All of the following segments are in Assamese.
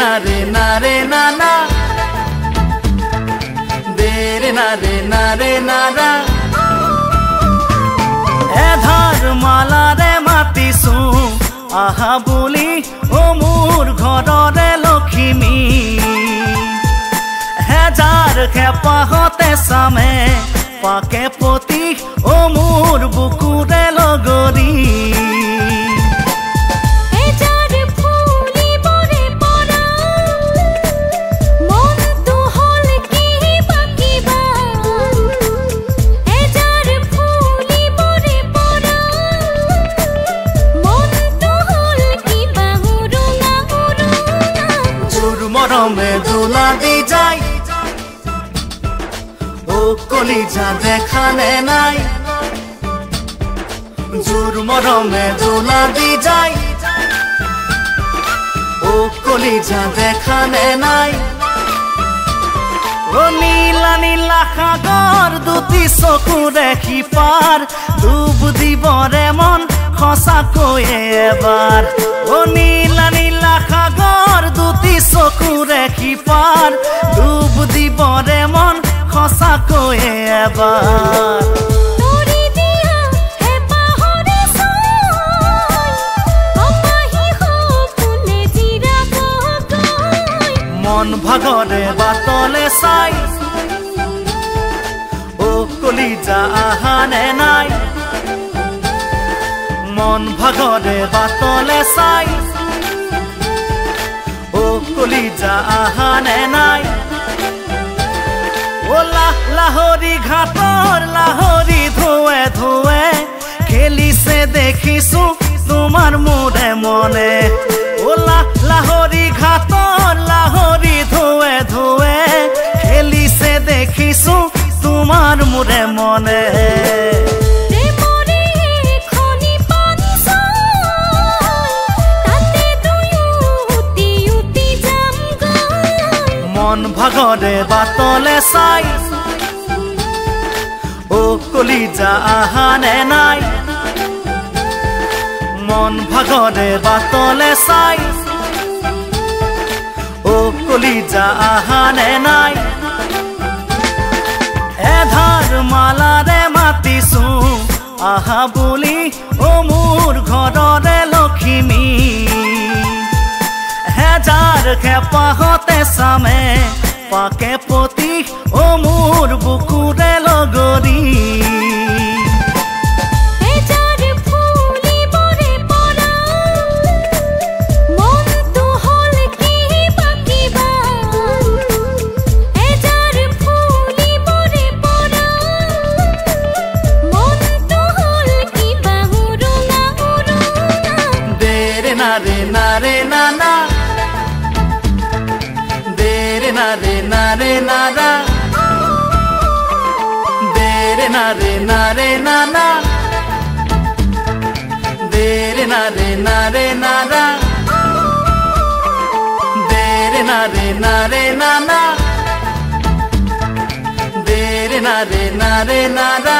না রে না রে না না দে রে না রে না রে না না এধার মালারে মাতিছো আহা বুলি ও মোর ঘৰৰে লক্ষ্মী হেজাৰ খেপাহতে চামে পাকে পতি ও মোর বুকুৰে লগৰী মরমে দোলা দি যাই ও কলিজা দেখানে নাই জোর মরমে দোলা দি যাই ও কলিজা দেখানে নাই ও নীলা নীলা সাগর দুটি চকু দেখি পার ডুব দিবৰে মন সঁচাকৈয়ে এবাৰ ও নীলা নীলা সাগৰ দুটি চকু দেখি পাৰ ডুব দিবৰে মন সঁচাকৈয়ে এবাৰ মন ভাগৰে বাটলে চাই ও কলিজা আহানে নাই মন ভাগৰে বাটলে চাই ও কলিজা আহানে নাই ও লাহৰি ঘাটৰ লাহৰি ধুৱে ধুৱে খেলিছে দেখিছো তোমাৰ মোৰে মনে ও লাহৰি ঘাটৰ লাহৰি ধুৱে ধুৱে খেলিছে দেখিছো তোমাৰ মোৰে মনে মন ভাগৰে বাটলে চাই ও কলিজা আহানে নাই মন ভাগৰে বাটলে চাই ও কলিজা আহানে নাই এধাৰ মালাৰে মাতিছো আহা বুলি ও মোৰ ঘৰৰে লক্ষ্মী হেজাৰ খেপাহতে চামে পাকে পতি ও মোর বুকুৰে লগৰী না রে না রে না না দে রে না রে না রে না না দে রে না রে না রে না না দে রে না রে না রে না না দে রে না রে না রে না না দে রে না রে না রে না না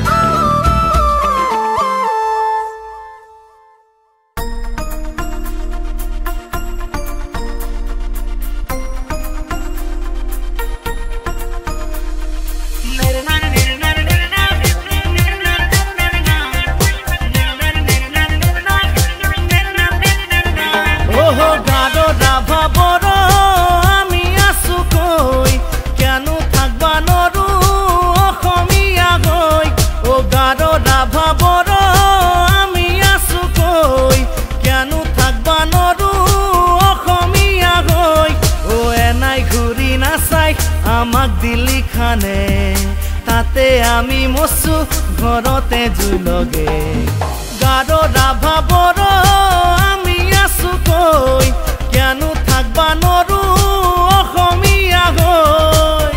আমাক দিলি খানে তাতে আমি মসু ঘৰতে জুলগে গাৰো ৰাভা বৰ আমি আছো কই কেনো থাকবা নৰু অসমীয়া হৈ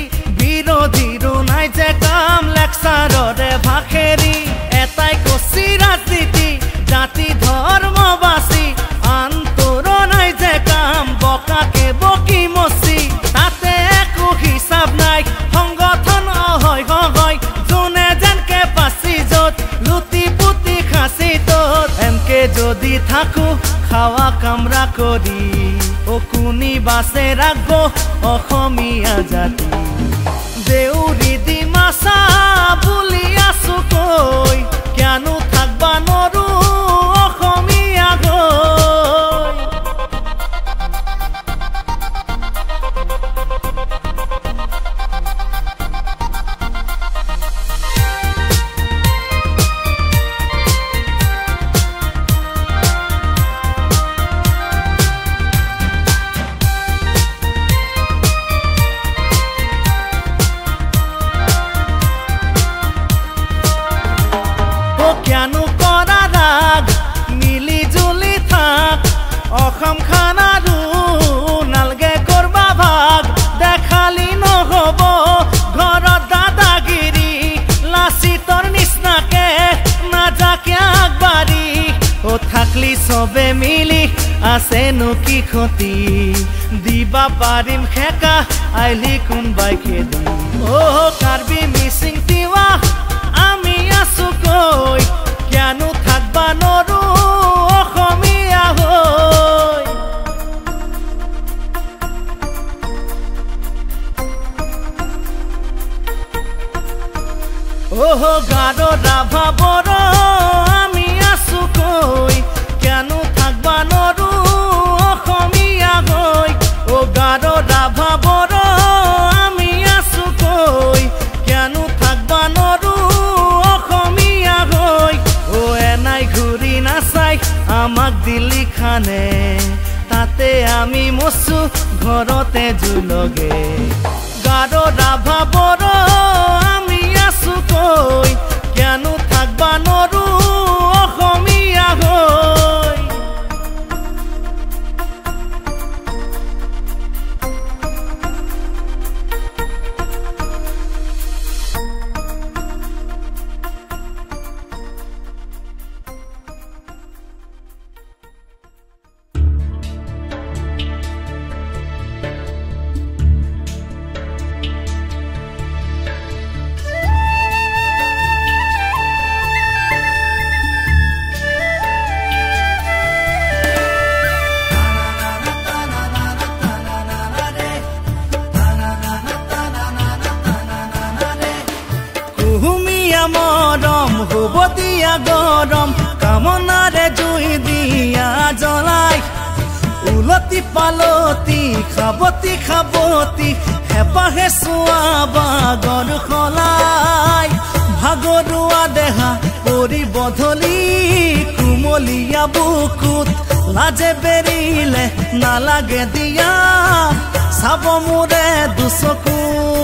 See খাওয়া কামরা করি ও কুনি বাসে রাখবো অসমীয়া জাতি দেউরি দি মাছা বুলি আছো কই কিয়ানো থাকবা নৰো অসমীয়া গৈ কিয়ানো কৰা ৰাগ মিলি জুলি থাক অসম খানাৰো নালগে কৰবা ভাগ দেখালি নহ'ব ঘৰত দাদাগিৰি লাচিতৰ নিচিনাকে নাযাকে আগবাঢ়ি ও থাকলি চবে মিলি আছেনো কি ক্ষতি দিবা পাৰিম খেকা আইলি কোনবাই খেদি অ কাৰ্বি মিচিং তিৱা আমি আছো কই কিয়ানো থাকবা নৰো অসমীয়া হৈ গাৰো ৰাভা বড়ো আমি আছো কই কিয়ানো থাকবা নৰো অসমীয়া হৈ গাৰো ৰাভা বড়ো আমি আছো কই কিয়ানো থাকবা নৰো অসমীয়া হৈ এনাই ঘূৰি নাচাই আমাক দিল্লী খানে তাতে আমি মচু ঘৰতে জুলগে গাৰো ৰাভা বড়ো আমি আছো কই কিয়ানো থাকবা নৰো অসমীয়া হৈ মৰম হ'ব দিয়া গৰম কামনাৰে জুই দিয়া জ্বলাই উলতি পালতি খাবতি খাবতি হেপাহে চোৱা বাগৰ খলাই ভাগৰুৱা দেহা কৰি বধলি কুমলীয়া বুকুত লাজে বেৰিলে নালাগে দিয়া চাব মোৰে দুচকু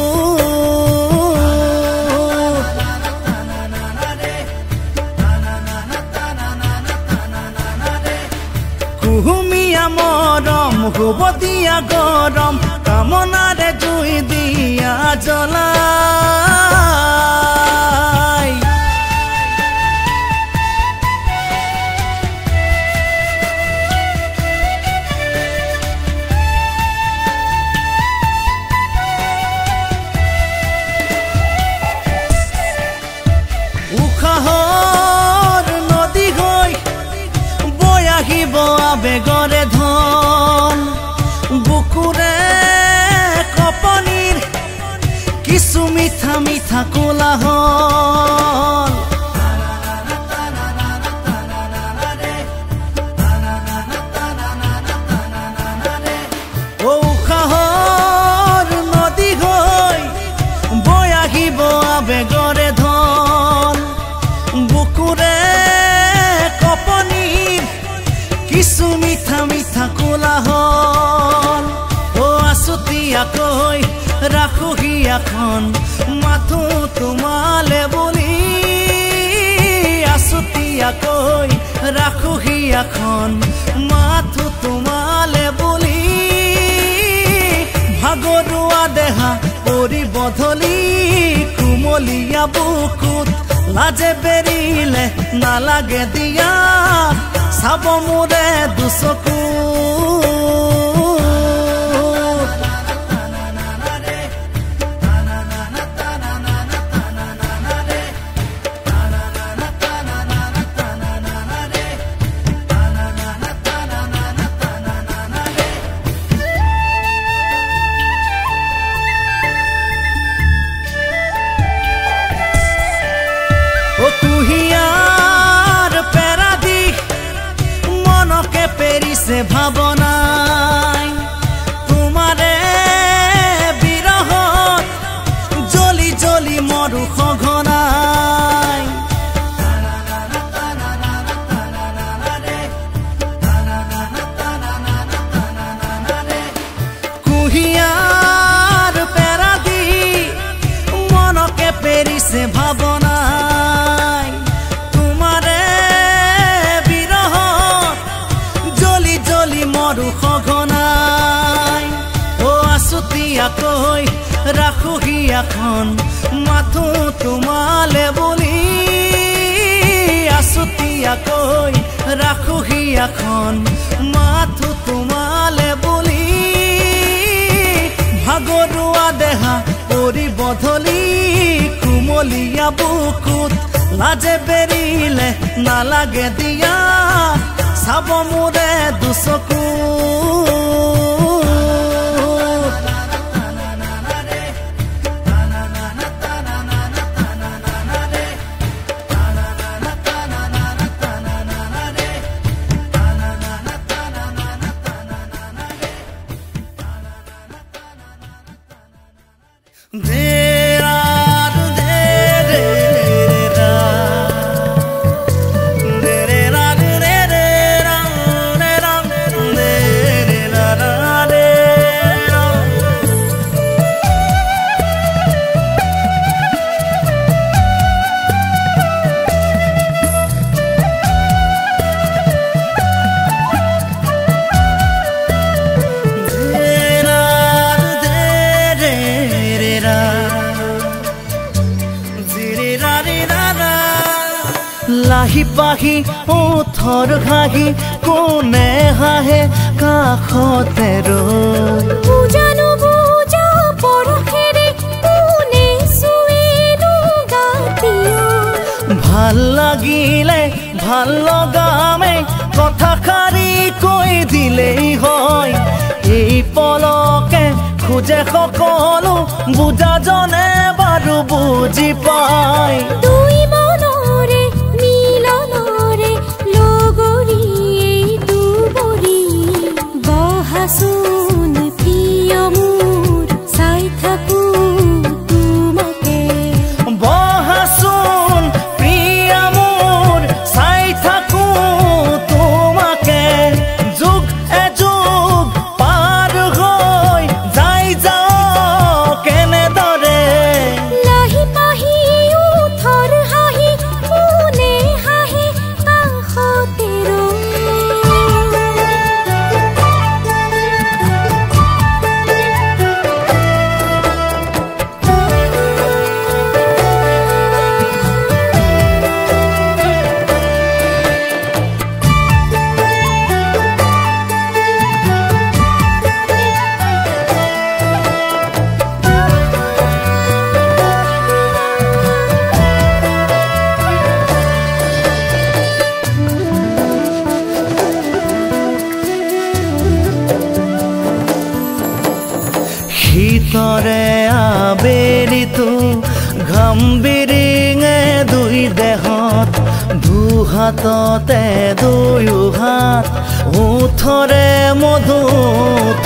কুহুমীয়া মৰম হ'ব দিয়া গৰম কামনাৰে জুই দিয়া জ্বলাই উশাহৰ নদী হৈ বৈ আহিব আবেগৰে ধন বুকুৰে কপনিৰ কিছু মিঠা মিঠা কোলাহল উশাহৰ নদী হৈ বৈ আহিব আবেগৰে ধন বুকুৰে কপনিৰ কিছু মিঠা মিঠা কোলাহল আছুতীয়াকৈ ৰাখোহি এখন মাথো তোমালে বুলি আছুতীয়াকৈ ৰাখোহি এখন মাথো তোমালে বুলি ভাগৰুৱা দেহা কৰি বধলি কুমলীয়া বুকুত লাজে বেৰিলে নালাগে দিয়া চাব মোৰে দুচকু আছে ভাবনাই তোমারে বিরহ জলি জলি মরু সঘনাই ও আছুতীয়াকৈ ৰাখোহি এখন মাথো তোমালে বুলি আছুতীয়াকৈ ৰাখোহি এখন মাথো তোমালে বুলি ভাগৰুৱা দেহা পৰি বধলি কুমলীয়া বুকুত লাজে বেৰিলে নালাগে দিয়া চাব মোৰে দুচকু লাহি পাহি ওঠৰ ঘাহি কোনে হাহে কাষতে বুজানো বুজা পৰখেৰে কোনে চুৱেনো গাতিও ভাল লাগিলে ভাল লগামে কথাষাৰি কৈ দিলেই হয় এই পলকে খোজে সকলো বুজাজনে বাৰু বুজি পায় দুই মনৰে মিলনৰে লগৰী দুবৰি বহাচোন প্ৰিয় মোৰ চাই থাকো তোমাকে বহাচোন প্ৰিয় মোৰ চাই থাকো তোমাকে যুগ এযুগ পাৰ হৈ যাই যাওঁ কেনেদৰে লাহি পাহি উঠৰ হাঁহি কোনে হাঁহে কাষতে শীতৰে আবেলিতো ঘাম বিৰিঙে দুই দেহত দুহাততে দুয়ো হাত ওঠৰে মধুথ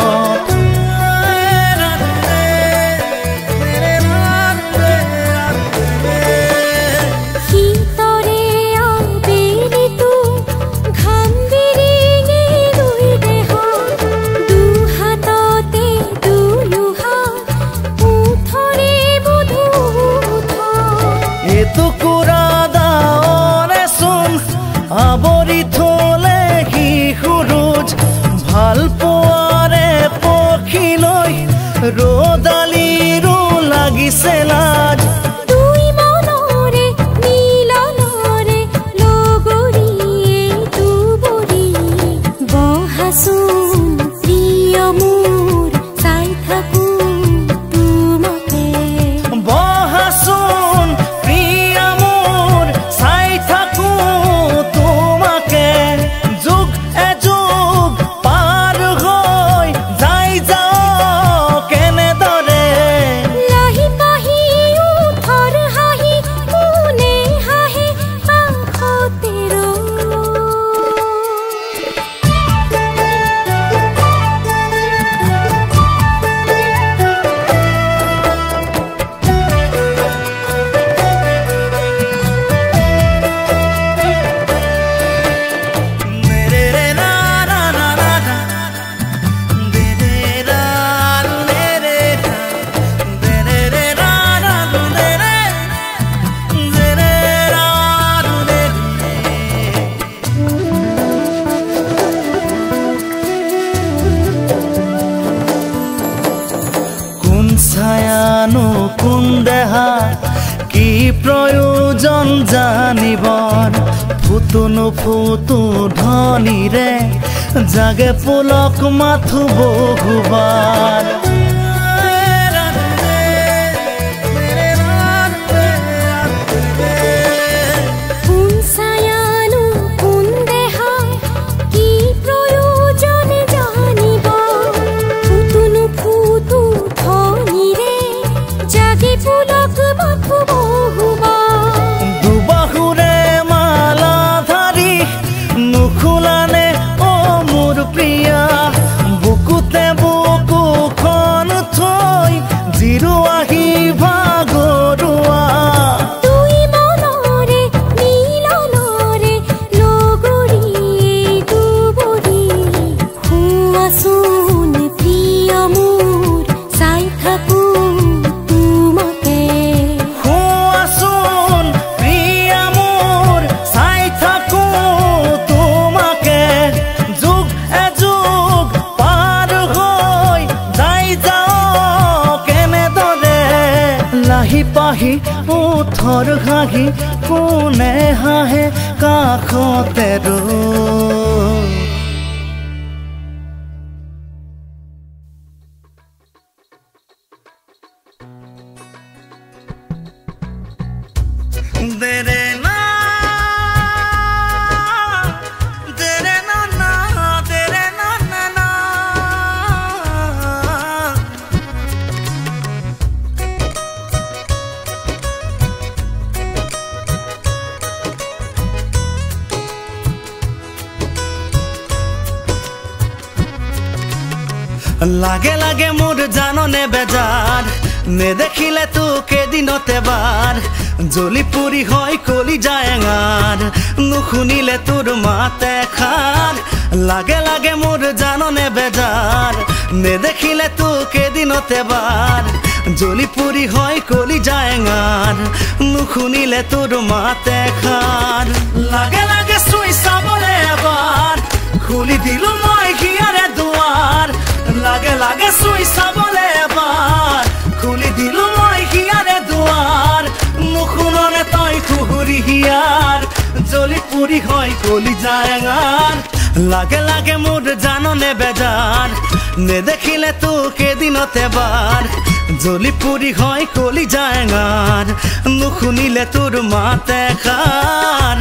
শীতৰে আবেলিতো ঘাম বিৰিঙে দুই দেহত দুহাততে দুয়ো হাত ওঠৰে মধুথ এটুকুৰা দাৱৰে চোন আৱৰি থলে শিশুৰোজ ভাল পোৱাৰে পক্ষীলৈ ৰ'দালিৰো লাগিছে লাজ দুই মনৰে মিলনৰে লগৰী দুবৰি বহাচোন প্ৰিয় মোৰ চাই থাকো তোমাকে বহাচোন প্ৰিয় মোৰ চাই থাকো তোমাকে যুগ এযুগ পাৰ হৈ যাই যাওঁ কেনেদৰে प्रयोजन जानिबर ফুটু নুফুটু ধ্বনিৰে জাগে পুলক মাথো বহুবাৰ পাহি উঠৰ ঘাহি কোনে হাহে কাষতে দেৰে না দেৰে না না দেৰে না না না লাগে লাগে মোর জাননে বেজার নেদেখিলে তোকে দিনতে বার জ্বলি পুরি হয় কলি যায়ঙার নুশুনিলে তোর মাতে খার লাগে লাগে মোর জাননে বেজার নেদেখিলে তোকে দিনতে বার জ্বলি পুরি হয় কলি যায়ঙার নুশুনিলে তোর মাতে খার লাগে লাগে চুই চাবলে এবাৰ খুলি দিলো মই হিয়াৰে দুৱাৰ লাগে লাগে চুই চাবলে এবাৰ খুলি দিলো মই হিয়াৰে দুৱাৰ নুশুননে তই খুহুৰি হিয়াৰ জ্বলি পুৰি হয় কলি যায়ঙাৰ লাগে লাগে মোর জাননে বেজাৰ নেদেখিলে তোকে দিনতে বাৰ জ্বলি পুৰি হয় কলি যায়ঙাৰ নুশুনিলে তোৰ মাতে খাৰ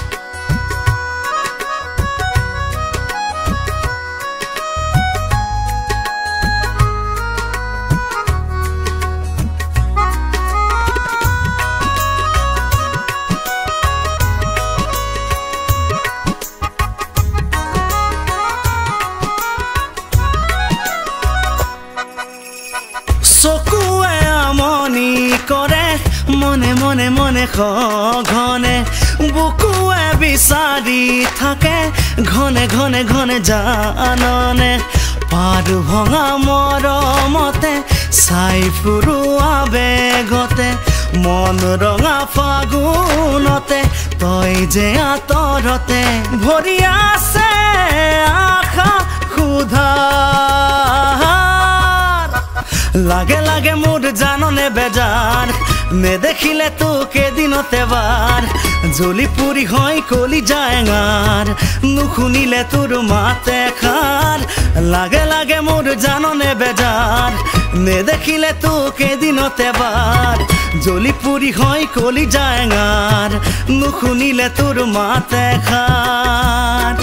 চকুৱে আমনি কৰে মনে মনে মনে ঘনে বুকুৱে বিচাৰি থাকে ঘনে ঘনে ঘনে জাননে পাৰ ভঙা মৰমতে চাই ফুৰোৱা বেগতে মন ৰঙা ফাগুনতে তই যে আঁতৰতে ভৰি আছে আশা ক্ষুধা লাগে লাগে মোর জাননে বেজাৰ নেদেখিলে তোকে দিনতে বাৰ জ্বলি পুৰি হয় কলি যায়ঙাৰ নুশুনিলে তোৰ মাতে খাৰ লাগে লাগে মোর জাননে বেজাৰ নেদেখিলে তোকে দিনতে বাৰ জ্বলি পুৰি হয় কলি যায়ঙাৰ নুশুনিলে তোৰ মাতে খাৰ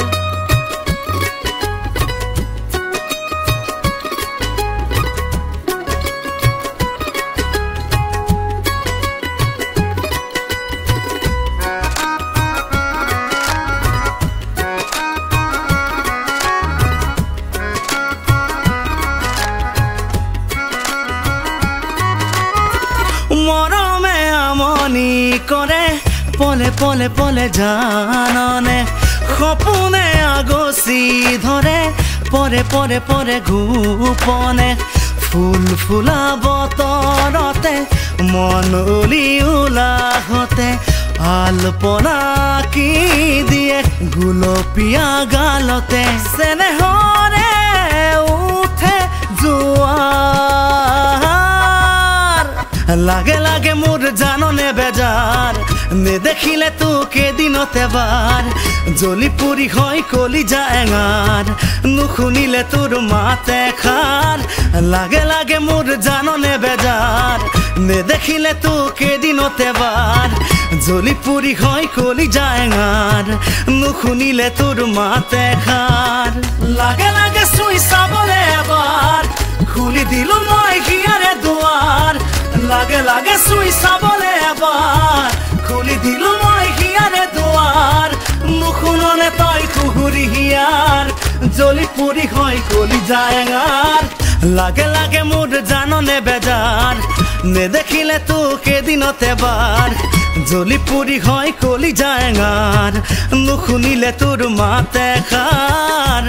মৰমে আমনি কৰে পলে পলে পলে জাননে সপোনে আগচি ধৰে পৰে পৰে পৰে গোপনে ফুল ফুলা বতৰতে মন উলি উলাহতে আলপনা কি দিয়ে গুলপীয়া গালতে চেনেহৰে উঠে জোৱাৰ লাগে লাগে মোর জাননে বেজাৰ নেদেখিলে তোক এদিনত এবাৰ জ্বলি পুৰি হয় কলিজা এঙাৰ নুশুনিলে তোৰ মাত এষাৰ লাগে লাগে মোৰ জাননে বেজাৰ নেদেখিলে তোক এদিনত এবাৰ জ্বলি পুৰি হয় কলিজা এঙাৰ নুশুনিলে তোৰ মাত এষাৰ লাগে লাগে চুই চাবলে এবাৰ খুলি দিলো মই হিয়াৰে দুৱাৰ লাগে লাগে চুই চাবলে এবাৰ খুলি দিলো মই হিয়াৰে দুৱাৰ নুশুননে তই কুহুৰি হিয়াৰ জ্বলি পুৰি হয় কলিজা এঙাৰ লাগে লাগে মোৰ জাননে বেজাৰ নেদেখিলে তোক এদিনত এবাৰ জ্বলি পুৰি হয় কলিজা এঙাৰ নুশুনিলে তোৰ মাত এষাৰ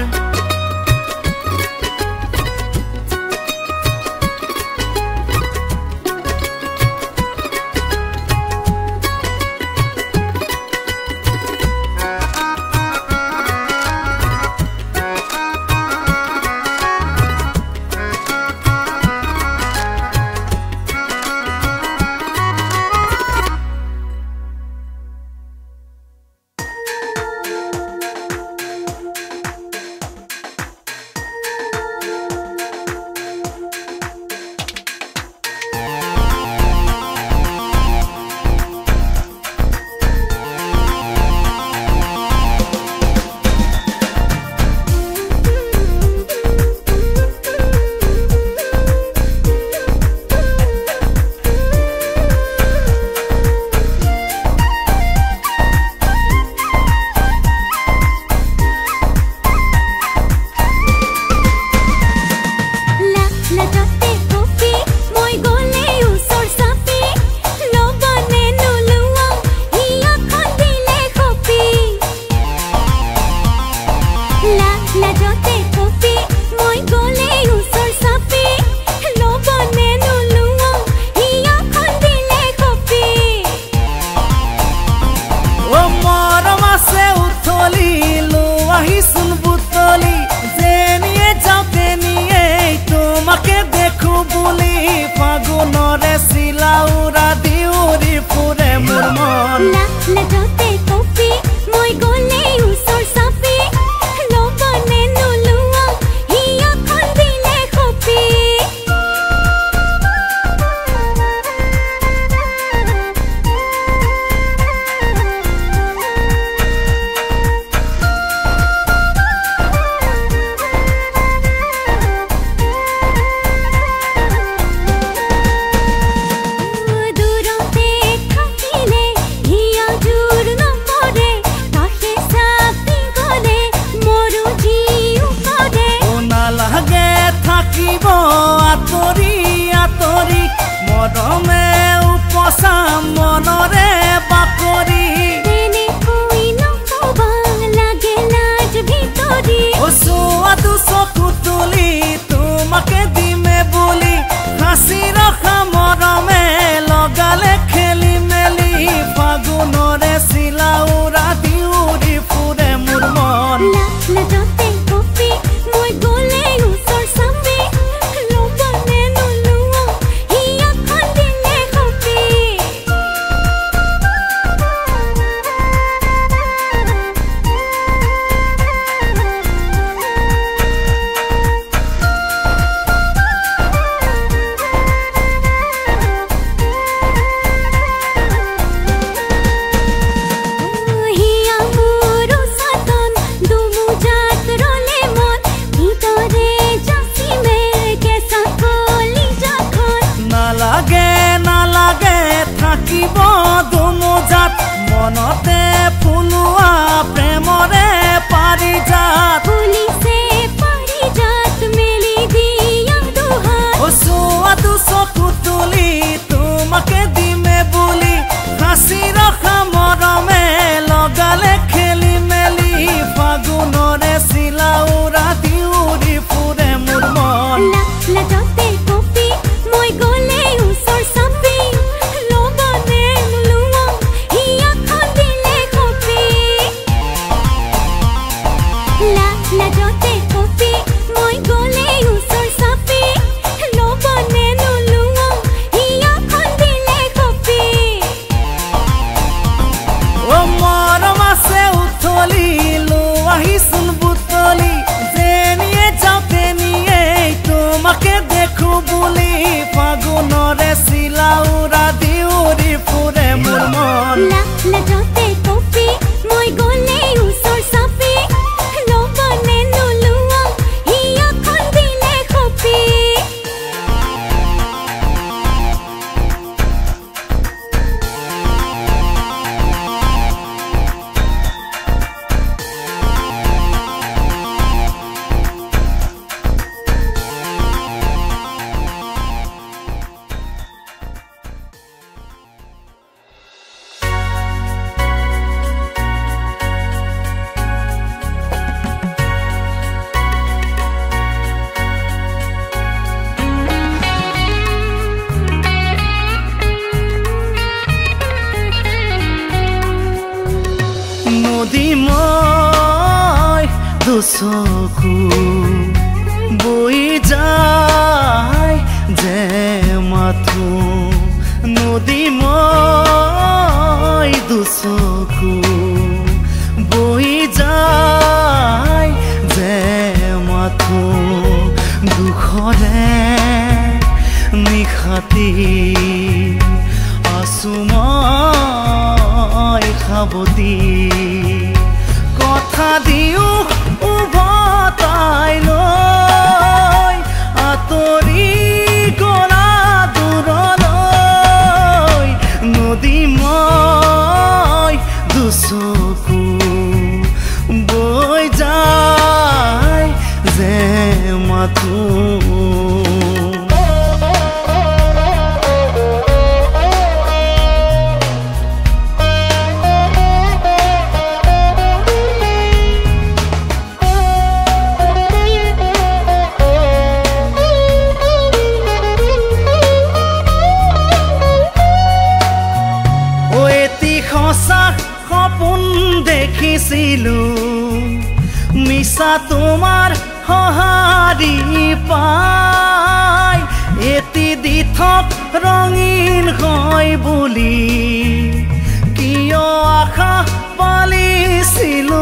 দুচকু বৈ যায় যে মাথো নদী মই দুচকু বৈ যায় যে মাথো দুখৰে নিশাতি আছো মই খাবতি কথা দিও উভতাই লৈ আঁতৰি গলা দূৰলৈ নদী মই দুচকু বৈ যায় যে মাথো সপোন দেখিছিলো মিছা তোমাৰ সঁহাৰি পাই এটি দি থক ৰঙীন হয় বুলি কিয় আশা পালিছিলো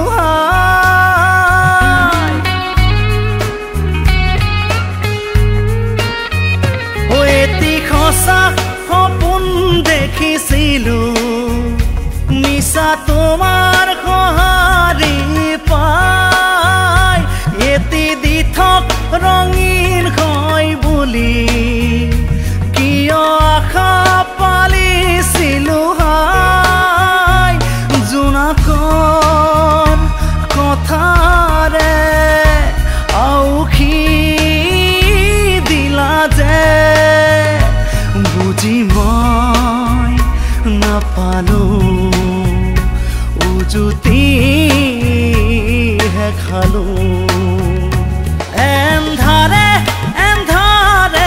এটি সঁচা সপোন দেখিছিলো মিছা তোমাৰ সঁহাৰি পাই এটি দি থক ৰঙীন হয় বুলি কিয় আশা পালিছিলো জোনাকৰ কথাৰে আউখি দিলা যে বুজি মই নাপালো উজুতি হে খালো এন্ধাৰে এন্ধাৰে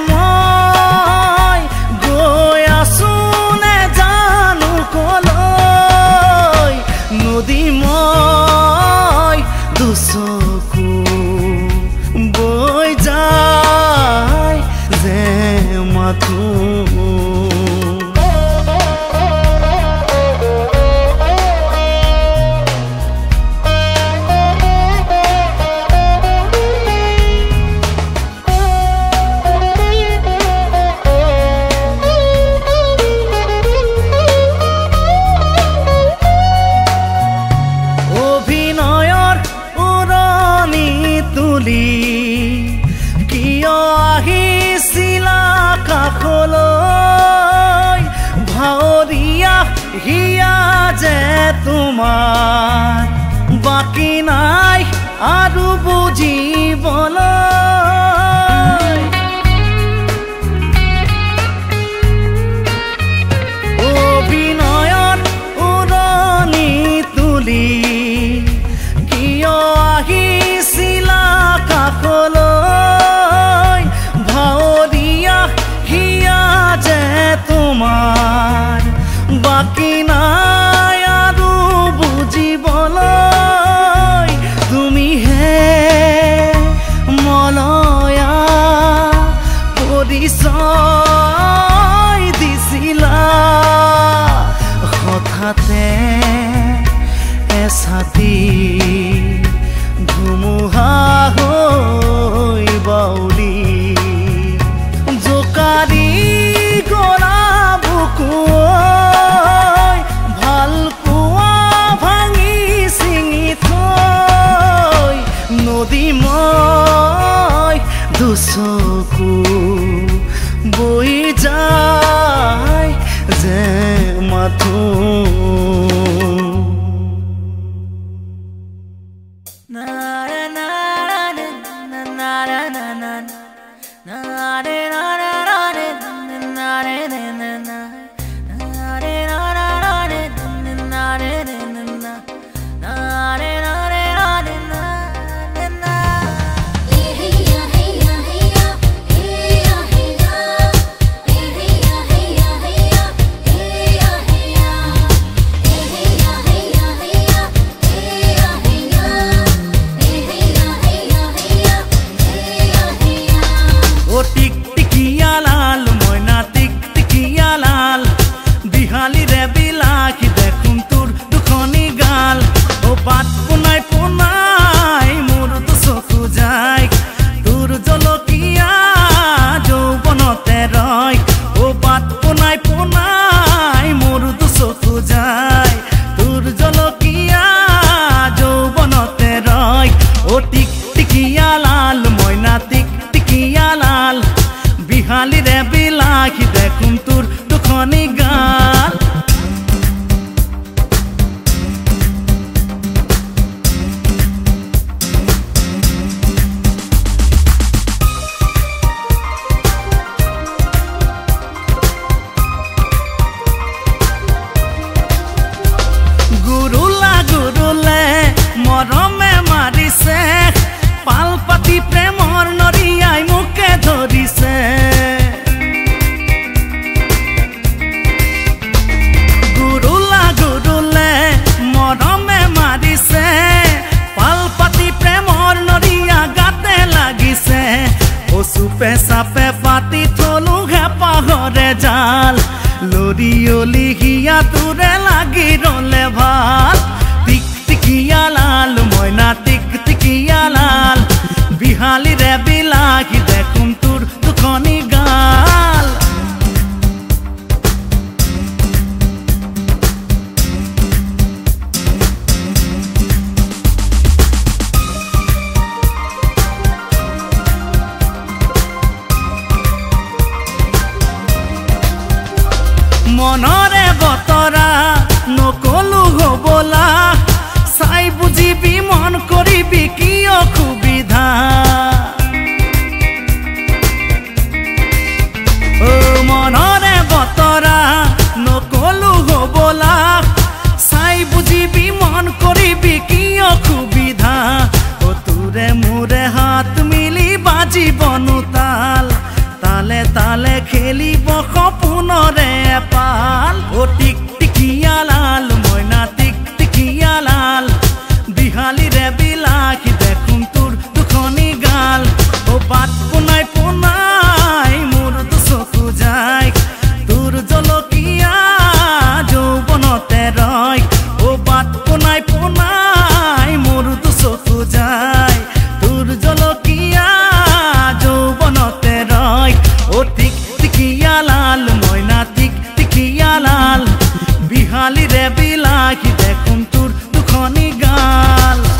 মই গৈ আছো নে জানো কলৈ নদী মই দুচকু বৈ যায় যে মাথো কিয় আহিছিলা কাষলৈ ভাৱৰীয়া হিয়া যে তোমাৰ বাকী নাই আৰু বুজিবলৈ অভিনয়ৰ উৰণি তুলি কিয় আহিছিলা কাষলৈ ভাৱৰীয়া হিয়া যে তোমাৰ বাকী নাই আৰু বুজিবলৈ তুমিহে মলয়া পৰিচয় দিছিলা হঠাতে এছাতি ধুমুহা হৈ বাউলি জোকাৰি গলা বুকুই ভাল পোৱা ভাঙি ছিঙি থৈ নদী মই দুচকু বৈ যায় যে মাথো ও টিকটিকিয়া লাল ময়না টিকটিকিয়া লাল বিহালি রে বিলাসী দেখোন তোর দুখনি গাল ও বাট পোনাই পোনাই মোর তো চকু যায় তোর জলকীয়া যৌবনতে রয় ও বাট পোনাই পোনাই মোর তো চকু যায় তোর জলকীয়া যৌবনতে রয় ও টিকটিকিয়া লাল ময়না টিকটিকিয়া লাল বিহালি রে বিলাসী দেখোন তোর দুখনি গাল গুৰুলা গুৰুলে মৰমে মাৰিছে পাল পাতি প্ৰেমৰ নৰিয়াই মোকে ধৰিছে গুৰুলা গুৰুলে মৰমে মাৰিছে পাল পাতি প্ৰেমৰ নৰিয়া গাতে লাগিছে ও চুপে চাপে পাতি থলো হেঁপাহৰে জাল লৰি অলি হিয়া তোৰে লাগি ৰলে ভাল টিকটিকিয়া লাল ময়না টিকটিকিয়া লাল বিহালি ৰে বিলাসী দেখোন তোৰ দুখনি গাল মনৰে বতৰা নকলো হবলা চাই বুজিবি মন কৰিবি কি অসুবিধা ও মনৰে বতৰা নকলো হবলা চাই বুজিবি মন কৰিবি কি অসুবিধা ও তোৰে মোৰে হাত মিলি বাজিবনো তাল তালে তালে খেলিব সপোনৰে পাল ও টিকটিকিয়া লাল ময়না টিকটিকিয়া লাল বিহালি ৰে বিলাসী দেখোন তোৰ দুখনি গাল ও বাট পোনাই পোনাই মোর তো চকু যায় তোর জলকীয়া যৌবনতে রয় ও বাট পোনাই পোনাই মোর তো চকু যায় তোর জলকীয়া যৌবনতে রয় ও টিকটিকিয়া লাল ময়না টিকটিকিয়া লাল বিহালি রে বিলাসী দেখোন তোর দুখনি গাল